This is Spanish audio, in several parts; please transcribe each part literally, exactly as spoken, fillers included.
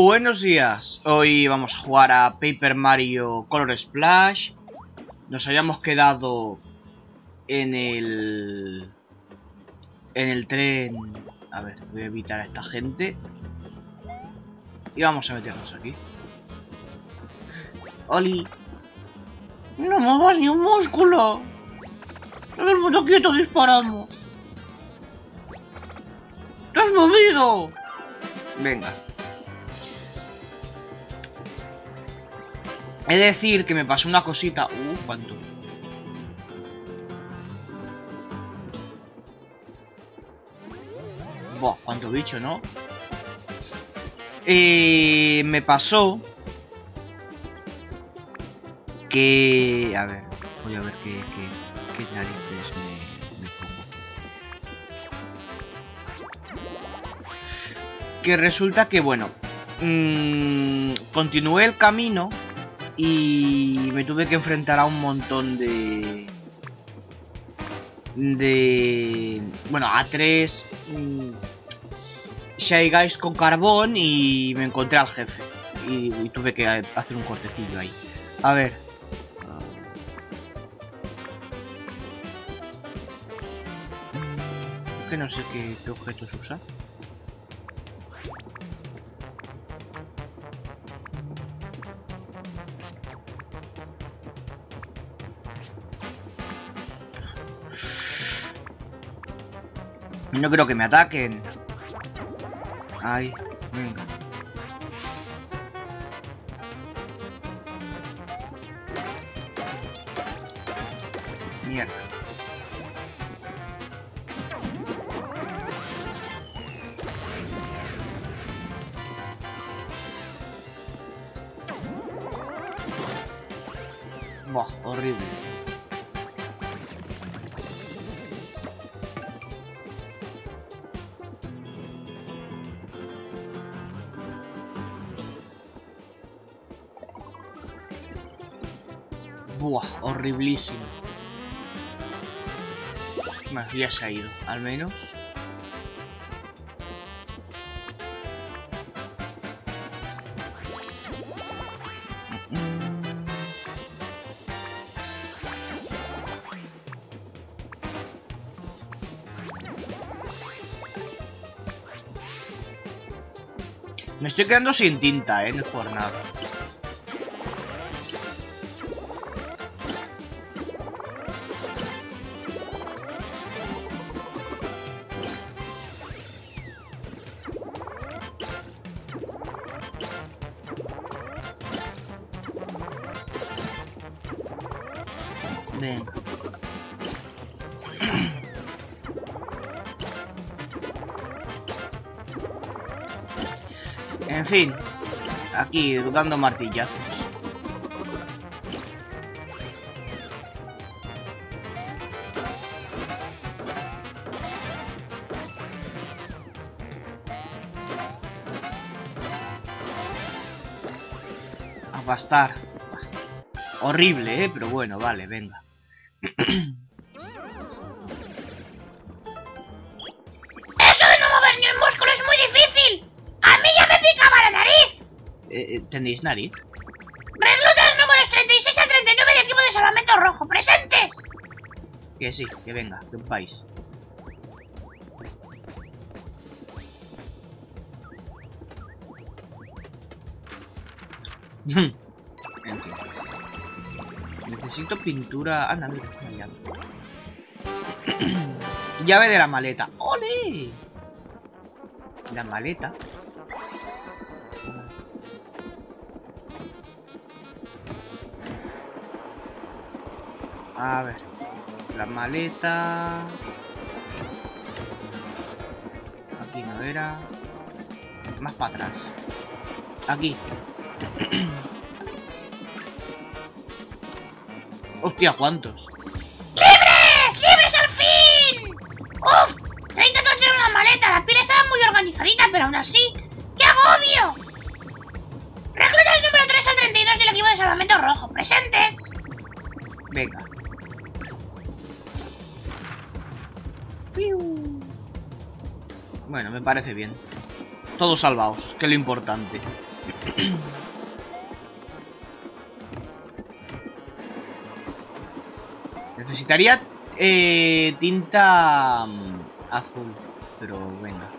Buenos días, hoy vamos a jugar a Paper Mario Color Splash. Nos habíamos quedado en el... En el tren... A ver, voy a evitar a esta gente. Y vamos a meternos aquí. ¡Oli! ¡No muevas ni un músculo! ¡En el mundo quieto disparamos! ¡Te has movido! Venga. Es decir, que me pasó una cosita... Uh, ¿cuánto? Buah, cuánto bicho, ¿no? Eh, me pasó... Que... A ver, voy a ver qué, qué, qué narices me, me pongo. Que resulta que, bueno... Mmm, continué el camino... Y me tuve que enfrentar a un montón de... De... Bueno, a tres... Mmm, Shy Guys con carbón y me encontré al jefe. Y, y tuve que hacer un cortecillo ahí. A ver... Uh, que no sé qué, qué objetos usar. No creo que me ataquen. Ay, venga. Mierda. Buah, horrible. Buah, horriblísimo. Bueno, ya se ha ido, al menos. Me estoy quedando sin tinta, eh, no es por nada. Venga. En fin, aquí dando martillazos. A bastar. Horrible, eh, pero bueno, vale, venga. ¡Eso de no mover ni un músculo es muy difícil! ¡A mí ya me picaba la nariz! Eh, ¿Tenéis nariz? ¡Reclutas números treinta y seis a treinta y nueve del equipo de Salvamento Rojo! ¡Presentes! Que sí, que venga, de un país. En fin. Necesito pintura... Anda, mira, una llave. Llave de la maleta. ¡Ole! La maleta. A ver. La maleta. Aquí no era. Más para atrás. Aquí. Hostia, ¿cuántos? ¡Libres! ¡Libres al fin! ¡Uf! treinta toches en una maleta. La pila estaba muy organizadita, pero aún así... ¡Qué agobio! Reclutas número tres al treinta y dos del equipo de Salvamento Rojo. ¡Presentes! Venga. Bueno, me parece bien. Todos salvados, que es lo importante. Necesitaría eh, tinta um, azul, pero venga.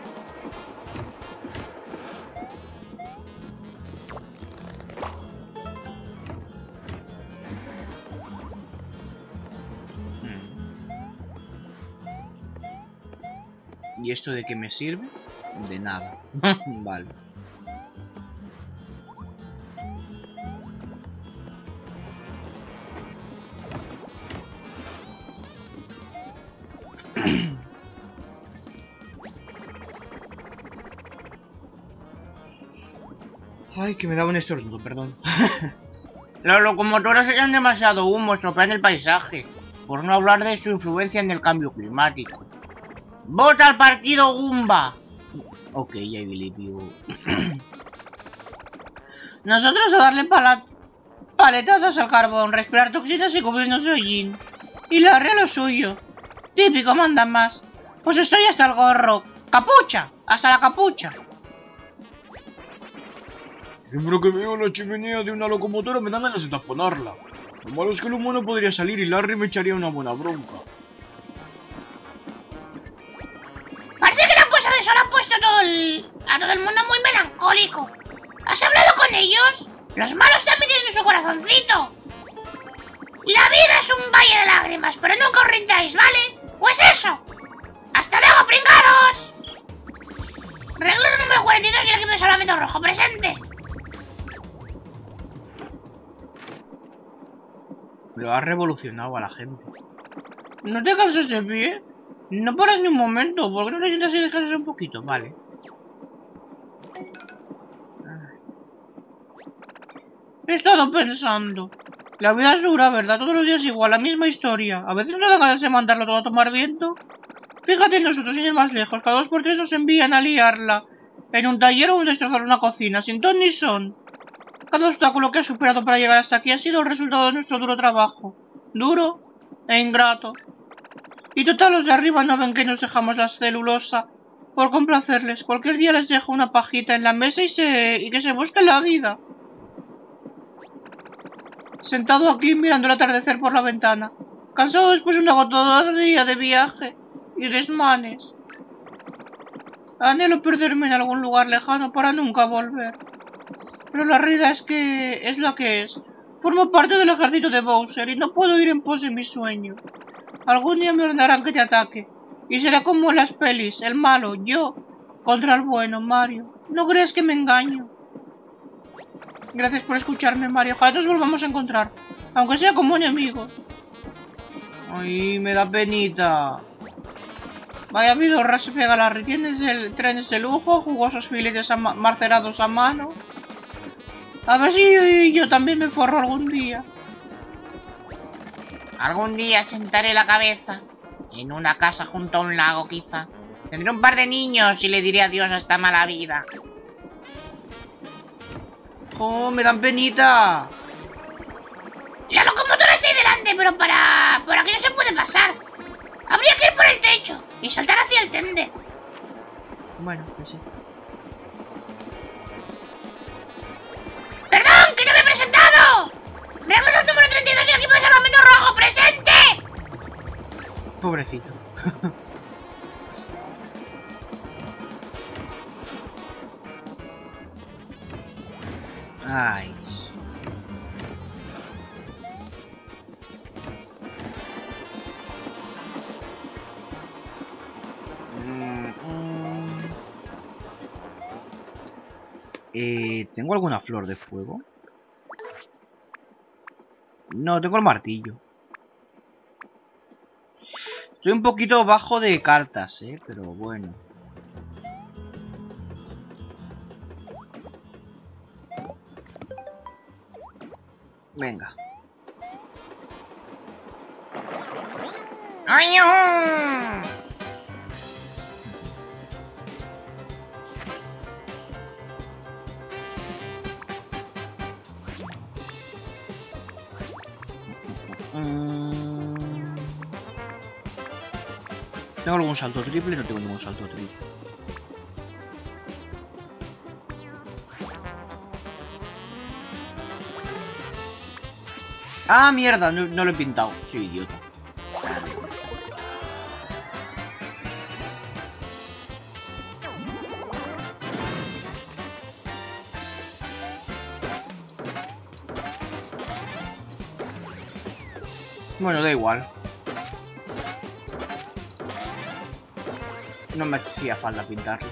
¿Y esto de qué me sirve? De nada. Vale. Ay, que me da un estornudo, perdón. Los locomotoras echan demasiado humo, estropean el paisaje. Por no hablar de su influencia en el cambio climático. ¡Vota al partido Goomba! Ok, I believe you. Nosotros a darle pala paletazos al carbón, respirar toxinas y cubrirnos de hollín. Y la rea lo suyo. Típico, manda más. Pues estoy hasta el gorro. ¡Capucha! ¡Hasta la capucha! Siempre que veo la chimenea de una locomotora me dan ganas de taponarla. Lo malo es que el humano podría salir y Larry me echaría una buena bronca. Parece que la puesta de sol ha puesto todo el... a todo el mundo muy melancólico. ¿Has hablado con ellos? Los malos también tienen su corazoncito. La vida es un valle de lágrimas, pero nunca os rindáis, ¿vale? Pues eso. ¡Hasta luego, pringados! Regla número cuarenta y dos y el equipo de salvamento rojo presente. Pero ha revolucionado a la gente. ¿No te cansas de pie? No paras ni un momento. ¿Por qué no te sientas y descansas un poquito? Vale. He estado pensando. La vida es dura, ¿verdad? Todos los días igual, la misma historia. A veces no dan ganas de mandarlo todo a tomar viento. Fíjate en nosotros, sin ir más lejos. Cada dos por tres nos envían a liarla. En un taller o en destrozar una cocina, sin ton ni son. Cada obstáculo que has superado para llegar hasta aquí ha sido el resultado de nuestro duro trabajo. Duro e ingrato. Y total, los de arriba no ven que nos dejamos la celulosa por complacerles. Cualquier día les dejo una pajita en la mesa y, se... y que se busquen la vida. Sentado aquí mirando el atardecer por la ventana. Cansado después de un agotador día de viaje y desmanes. Anhelo perderme en algún lugar lejano para nunca volver. Pero la realidad es que es la que es. Formo parte del ejército de Bowser y no puedo ir en pos de mis sueños. Algún día me ordenarán que te ataque. Y será como en las pelis, el malo, yo, contra el bueno, Mario. ¿No crees que me engaño? Gracias por escucharme, Mario. Ojalá nos volvamos a encontrar. Aunque sea como enemigos. Ay, me da penita. Vaya vidorra se pega la red. Tienes el trenes de lujo, jugosos filetes macerados a mano. A ver si yo, yo también me forro algún día. Algún día sentaré la cabeza en una casa junto a un lago, quizá. Tendré un par de niños y le diré adiós a esta mala vida. ¡Oh, me dan penita! La locomotora está ahí delante, pero para... por aquí no se puede pasar. Habría que ir por el techo y saltar hacia el tender. Bueno, pues sí. ¡Perdón, que no me he presentado! ¡Regla número treinta y dos y el equipo de salvamento rojo presente! Pobrecito. Ay. Mm, mm. Eh, ¿tengo alguna flor de fuego? No, tengo el martillo. Estoy un poquito bajo de cartas, eh, pero bueno. Venga. ¡Ay, no! Mm. ¿Tengo algún salto triple? No tengo ningún salto triple. Ah, mierda, no, no lo he pintado. Soy idiota. Bueno, da igual. No me hacía falta pintarlo.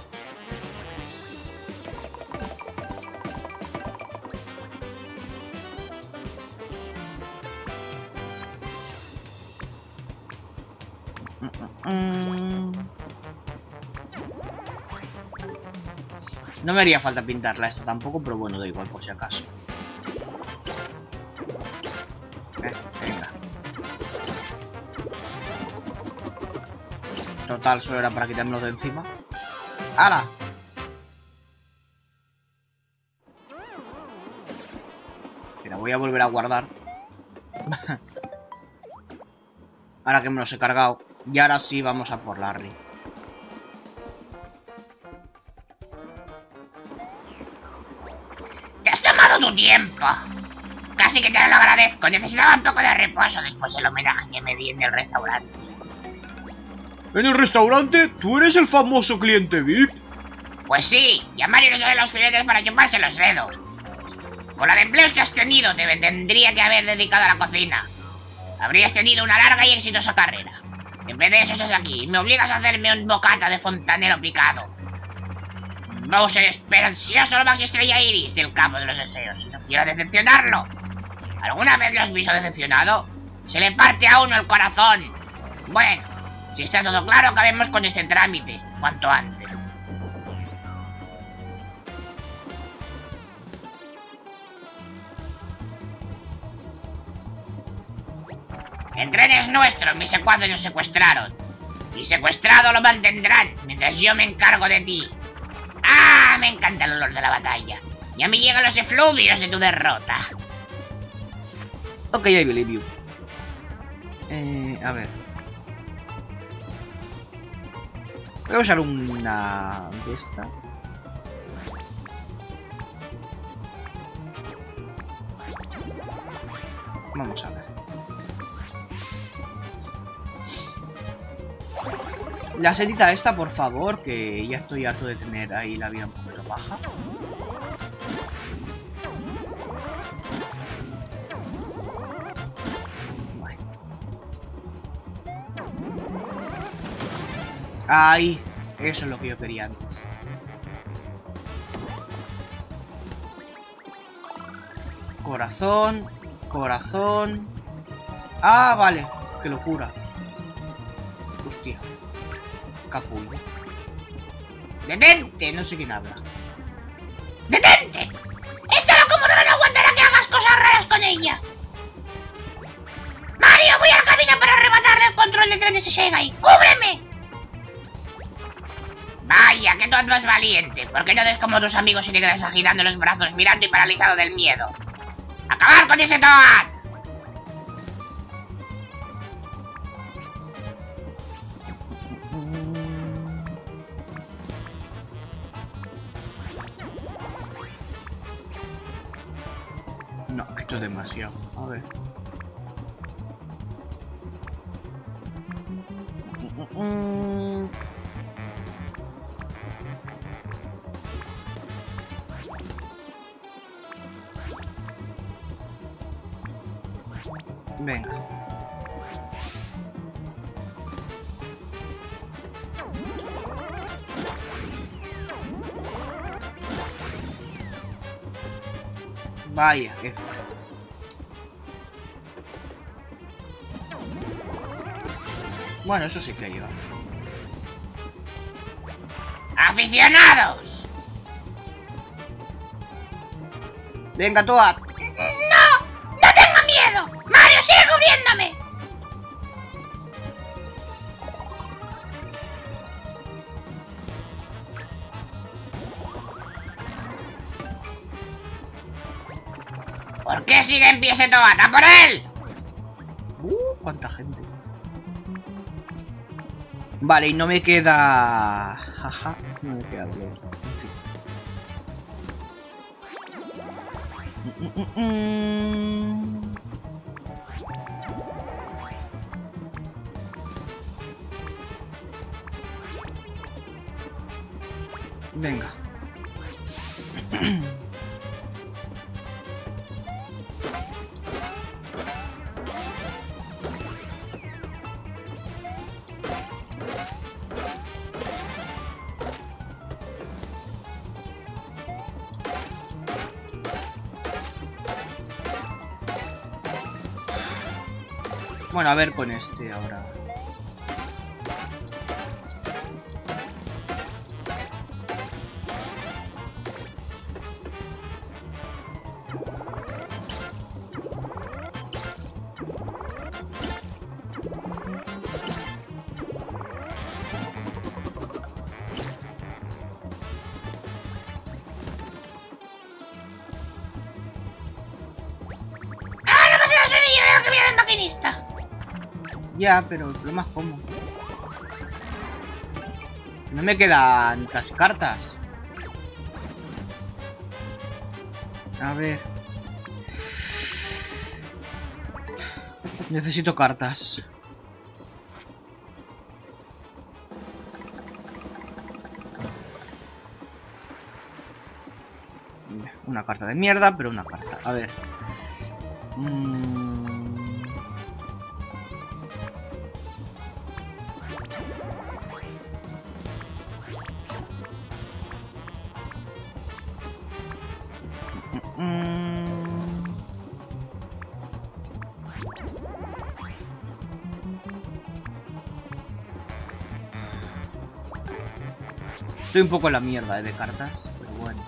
No me haría falta pintarla esta tampoco, pero bueno, da igual por si acaso. Eh, venga. Total, solo era para quitármelo de encima. ¡Hala! Mira, voy a volver a guardar. Ahora que me los he cargado. Y ahora sí vamos a por Larry. ¡Te has tomado tu tiempo! Casi que te lo agradezco. Necesitaba un poco de reposo después del homenaje que me di en el restaurante. ¿En el restaurante? ¿Tú eres el famoso cliente V I P? Pues sí, y a Mario le salen los filetes para chuparse los dedos. Con la de empleos que has tenido, te tendría que haber dedicado a la cocina. Habrías tenido una larga y exitosa carrera. En vez de eso estás aquí y me obligas a hacerme un bocata de fontanero picado. Bowser espera ansioso lo Maxi Estrella Iris, el cabo de los deseos, y no quiero decepcionarlo. ¿Alguna vez lo has visto decepcionado? Se le parte a uno el corazón. Bueno, si está todo claro, acabemos con ese trámite, cuanto antes. El tren es nuestro, mis secuaces lo secuestraron. Y secuestrado lo mantendrán, mientras yo me encargo de ti. ¡Ah! Me encanta el olor de la batalla. Y a mí llegan los efluvios de tu derrota. Ok, I believe you. Eh, a ver. Voy a usar una de esta. Vamos a ver. La setita esta, por favor, que ya estoy harto de tener ahí la vida un poquito baja. Bueno. Ahí, eso es lo que yo quería antes. Corazón, corazón. Ah, vale, qué locura. Hostia. Capullo. ¡Detente! No sé quién habla. ¡Detente! ¡Esta locomotora no aguantará que hagas cosas raras con ella! ¡Mario, voy a la cabina para arrebatarle el control del tren de Sesegai! ¡Cúbreme! Vaya, que tonto es valiente. ¿Por qué no des como tus amigos y te quedas agitando los brazos, mirando y paralizado del miedo? ¡Acabar con ese Toad! No, que esto es demasiado. A ver. Venga. Vaya, F. Bueno, eso sí que lleva. ¡Aficionados! Venga, Toad. ¡No! ¡No tengo miedo! ¡Mario, sigue cubriéndome! ¿Por qué sigue en pie ese Toad? ¡A por él! Uh, cuánta gente. Vale, y no me queda... Jaja, no me queda dolor. En fin. Mm, mm, mm. Venga. Bueno, a ver con este ahora. Ya, pero el problema es cómo. No me quedan las cartas. A ver. Necesito cartas. Una carta de mierda, pero una carta. A ver. Mmm... Estoy un poco en la mierda eh, de cartas, pero bueno.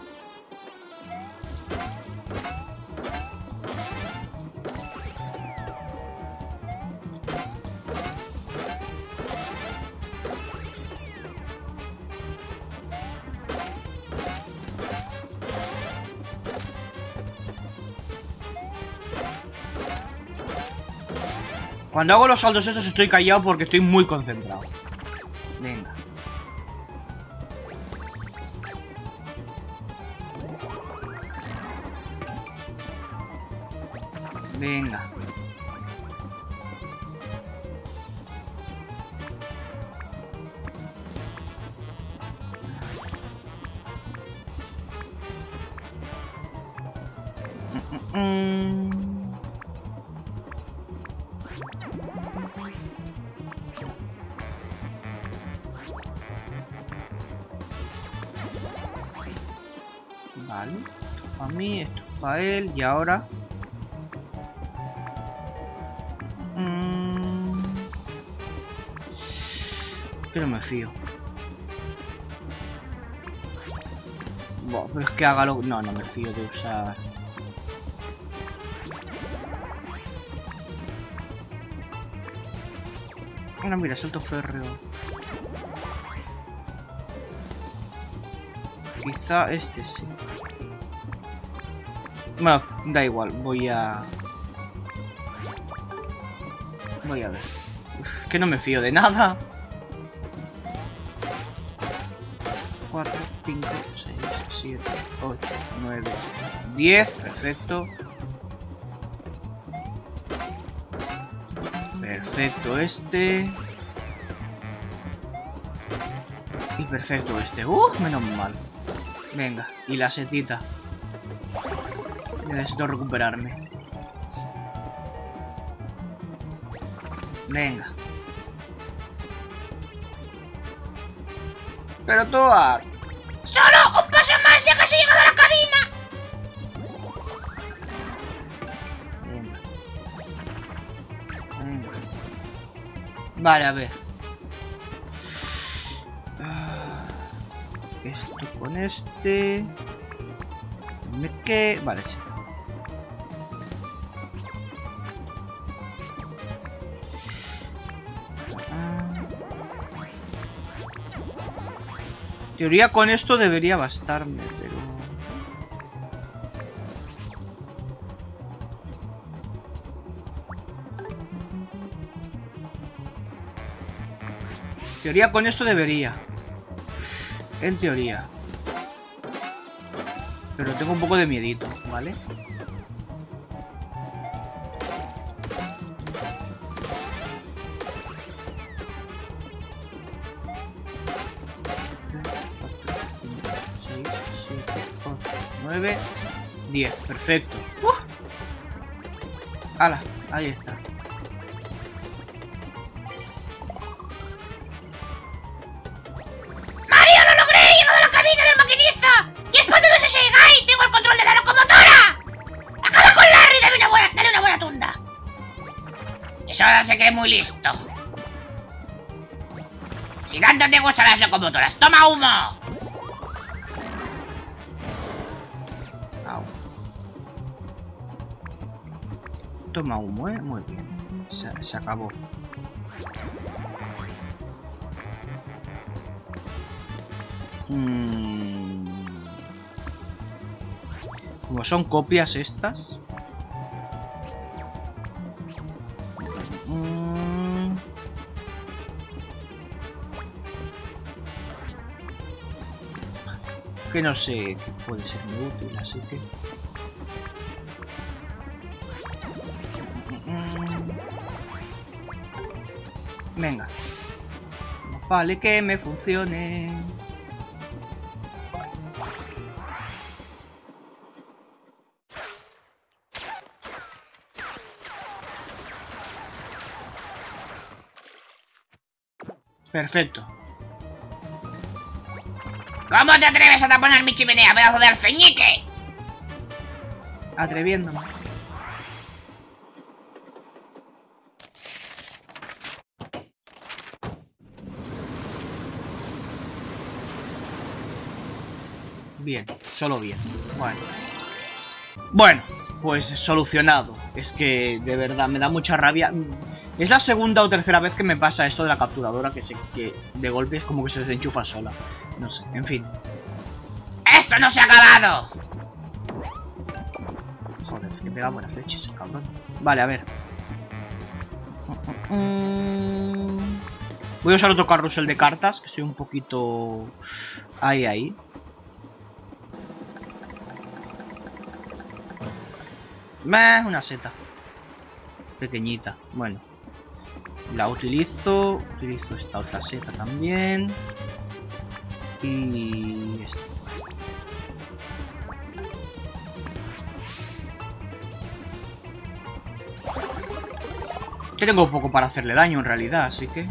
Cuando hago los saltos esos estoy callado porque estoy muy concentrado. Venga. Venga. Mm, mm, mm. Vale. Esto para mí, esto para él y ahora... Que no me fío. Buah, pero es que hágalo. No, no me fío de usar. No, mira, salto férreo. Quizá este sí. Bueno, da igual, voy a... Voy a ver. Uf, que no me fío de nada. cuatro, cinco, seis, siete, ocho, nueve, diez. Perfecto. Perfecto este. Y perfecto este. ¡Uh! Menos mal. Venga, y la setita. Necesito recuperarme. Venga. Pero tú a... ¡Solo un paso más! ¡Ya casi he llegado a la cabina! Venga. Venga. Vale, a ver. Esto con este... ¿Me qué? Vale, sí. En teoría con esto debería bastarme, pero... En teoría con esto debería. En teoría. Pero tengo un poco de miedito, ¿vale? nueve, diez. Perfecto. ¡Uh! ¡Hala! Ahí está. ¡Mario, lo logré! ¡He llegado a la cabina del maquinista! ¡Y es cuando se Seigai! ¡Tengo el control de la locomotora! ¡Acaba con Larry! ¡Dale una buena, dale una buena tunda! Eso ahora se cree muy listo. Si tanto te gustan las locomotoras, ¡toma humo! Au. Toma humo, ¿eh? Muy bien. Se, se acabó. Mm. Como son copias estas. Mm. Que no sé que puede ser muy útil, así que... Venga. Vale, que me funcione. Perfecto. ¿Cómo te atreves a taponar mi chimenea, pedazo de alfeñique? Atreviéndome. Bien, solo bien. Bueno. Bueno, pues solucionado. Es que de verdad me da mucha rabia. Es la segunda o tercera vez que me pasa esto de la capturadora, que se, que de golpe es como que se desenchufa sola. No sé, en fin. ¡Esto no se ha acabado! Joder, es que pega buenas leches, cabrón. Vale, a ver. Voy a usar otro carrusel de cartas, que soy un poquito... Ahí, ahí. Meh, una seta. Pequeñita. Bueno. La utilizo. Utilizo esta otra seta también. Y... esta. Que tengo poco para hacerle daño en realidad, así que...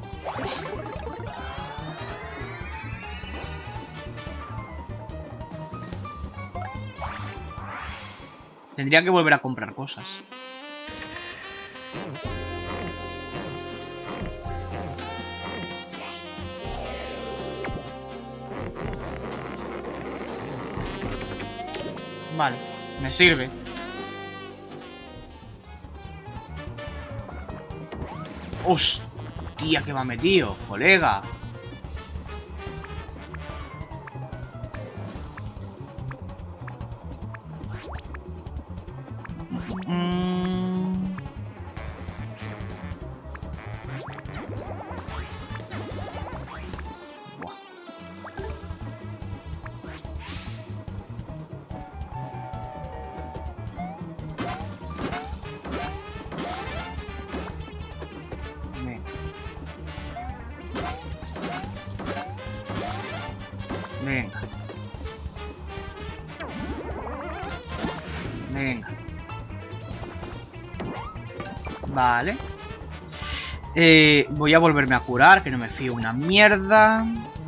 Tendría que volver a comprar cosas. Vale, me sirve. ¡Hostia, que me ha metido, colega! Venga. Venga. Vale. Eh, voy a volverme a curar, que no me fío una mierda.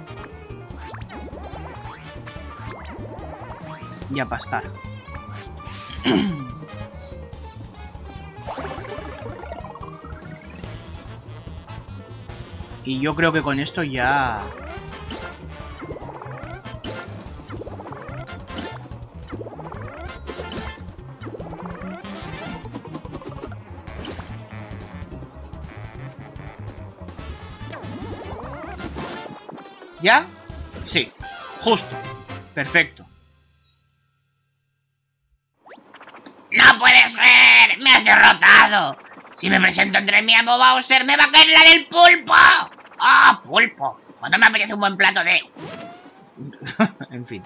Y a pastar. Y yo creo que con esto ya... ¿Ya? Sí, justo. Perfecto. ¡No puede ser! ¡Me has derrotado! Si me presento entre mi amo Bowser, me va a caer la del pulpo. ¡Ah, oh, pulpo! Cuando me apetece un buen plato de... En fin.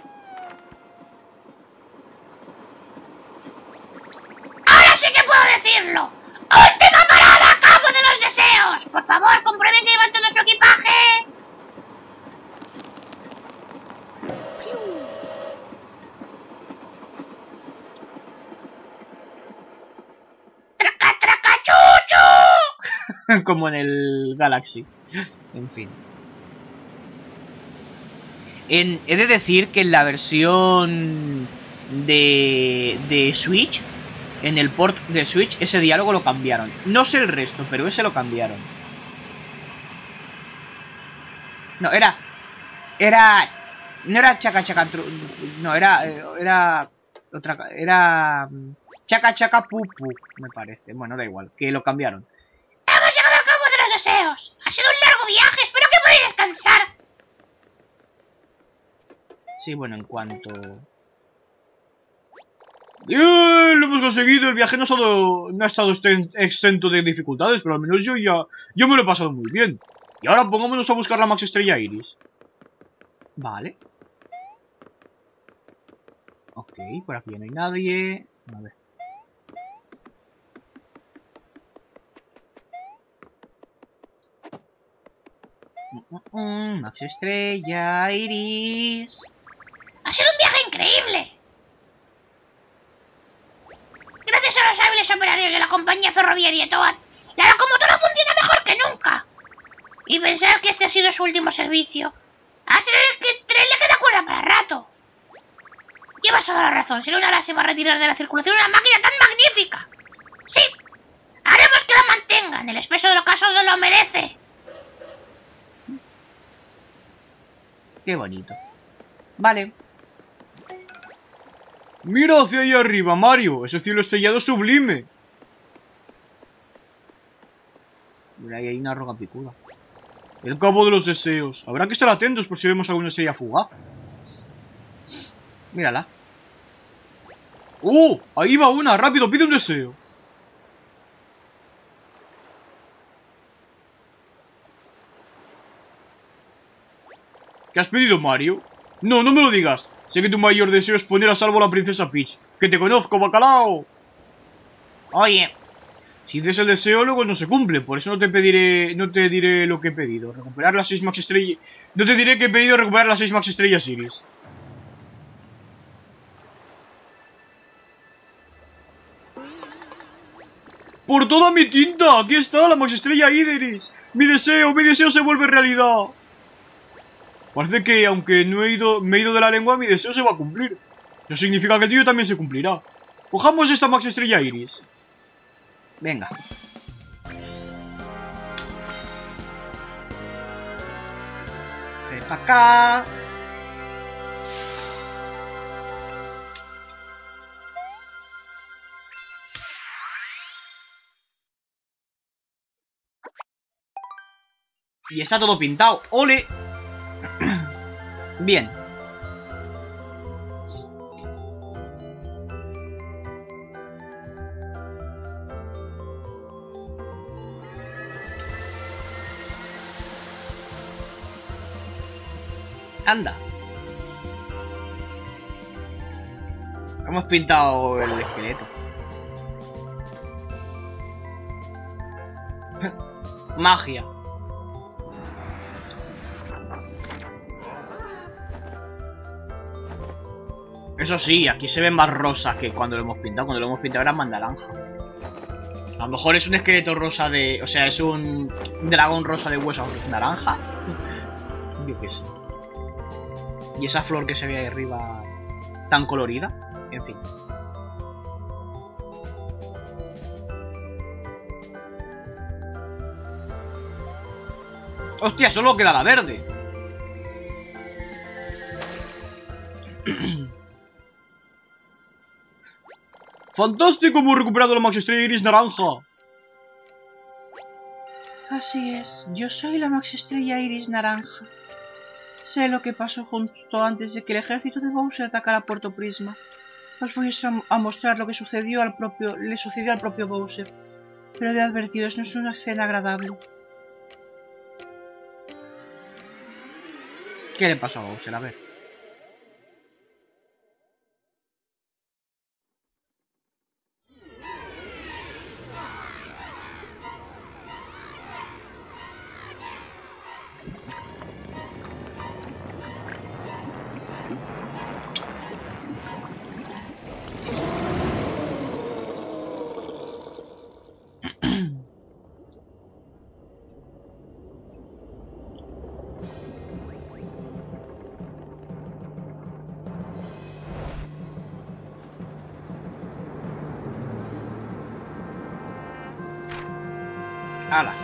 ¡Ahora sí que puedo decirlo! ¡Última parada, cabo de los deseos! Por favor, comprueben que llevan todo su equipaje. Como en el Galaxy. En fin. En, he de decir que en la versión de, de Switch, en el port de Switch, ese diálogo lo cambiaron. No sé el resto, pero ese lo cambiaron. No, era... Era... No era chaca chaca... No, era... Era... Otra... Era... Chaca chaca pupu, me parece. Bueno, da igual, que lo cambiaron. Hemos llegado al cabo de los deseos. Ha sido un largo viaje, espero que podáis descansar. Sí, bueno, en cuanto... ¡Bien! Lo hemos conseguido. El viaje no ha estado, no ha estado exento de dificultades, pero al menos yo ya... Yo me lo he pasado muy bien. Y ahora pongámonos a buscar la Max Estrella Iris. Vale. Ok, por aquí ya no hay nadie. A ver. Mm, mm, mm, Max Estrella Iris. Ha sido un viaje increíble. Gracias a los hábiles operarios de la compañía ferroviaria Toad, la locomotora funciona mejor que nunca. Y pensar que este ha sido su último servicio. A ser el que tren le queda cuerda para rato. Llevas toda la razón. Será una lástima retirar de la circulación una máquina tan magnífica. Sí, haremos que la mantengan. El expreso del caso lo merece. Qué bonito. Vale. Mira hacia allá arriba, Mario. Ese cielo estrellado es sublime. Mira, ahí hay una roca picuda. El cabo de los deseos. Habrá que estar atentos por si vemos alguna estrella fugaz. Mírala. ¡Uh! Ahí va una. Rápido, pide un deseo. ¿Qué has pedido, Mario? No, no me lo digas. Sé que tu mayor deseo es poner a salvo a la princesa Peach. ¡Que te conozco, bacalao! Oye, si dices el deseo, luego no se cumple. Por eso no te pediré, no te diré lo que he pedido. Recuperar las seis Max Estrellas. No te diré que he pedido recuperar las seis Max Estrellas Iris. ¡Por toda mi tinta! ¡Aquí está la Max Estrella Iris! ¡Mi deseo! ¡Mi deseo se vuelve realidad! Parece que, aunque no he ido, me he ido de la lengua, mi deseo se va a cumplir. Eso significa que el tuyo también se cumplirá. Cojamos esta Max Estrella Iris. Venga. Ven para acá. Y está todo pintado. ¡Ole! Bien. Anda. Hemos pintado el esqueleto. Magia. Eso sí, aquí se ven más rosas que cuando lo hemos pintado. Cuando lo hemos pintado era más naranja. A lo mejor es un esqueleto rosa de... O sea, es un dragón rosa de huesos naranjas. Yo qué sé. Y esa flor que se ve ahí arriba tan colorida. En fin. ¡Hostia! Solo queda la verde. ¡Fantástico! Hemos recuperado la Max Estrella Iris naranja. Así es, yo soy la Max Estrella Iris naranja. Sé lo que pasó justo antes de que el ejército de Bowser atacara Puerto Prisma. Os voy a mostrar lo que sucedió al propio, le sucedió al propio Bowser. Pero de advertidos, no es una escena agradable. ¿Qué le pasó a Bowser? A ver. ¡Hala!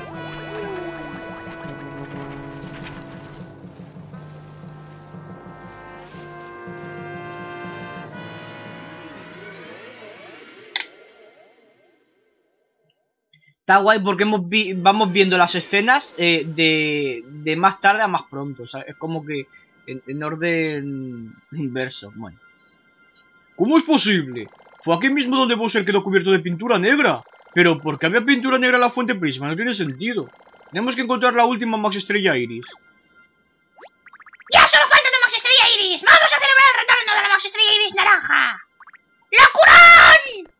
Está guay porque hemos vi vamos viendo las escenas eh, de, de más tarde a más pronto. O sea, es como que en, en orden inverso. Bueno. ¿Cómo es posible? Fue aquí mismo donde Bowser quedó cubierto de pintura negra. Pero ¿por qué había pintura negra en la fuente Prisma? No tiene sentido. Tenemos que encontrar la última Max Estrella Iris. ¡Ya solo falta de Max Estrella Iris! ¡Vamos a celebrar el retorno de la Max Estrella Iris naranja! ¡Locurón!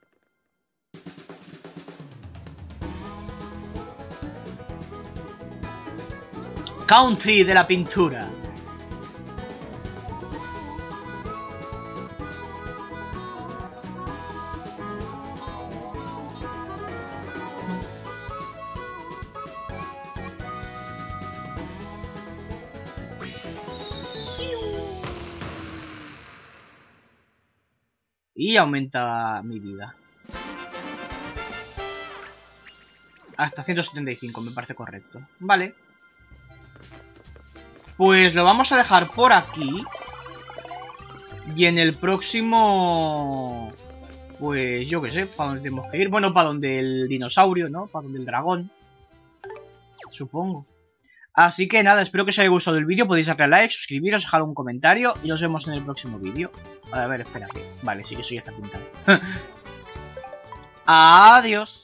Country de la pintura. Y aumenta mi vida. Hasta ciento setenta y cinco, me parece correcto. Vale. Pues lo vamos a dejar por aquí. Y en el próximo... Pues yo qué sé, ¿para dónde tenemos que ir? Bueno, para donde el dinosaurio, ¿no? Para donde el dragón. Supongo. Así que nada, espero que os haya gustado el vídeo. Podéis darle like, suscribiros, dejar un comentario. Y nos vemos en el próximo vídeo. A ver, espérate. Vale, sí que soy esta pintado. Adiós.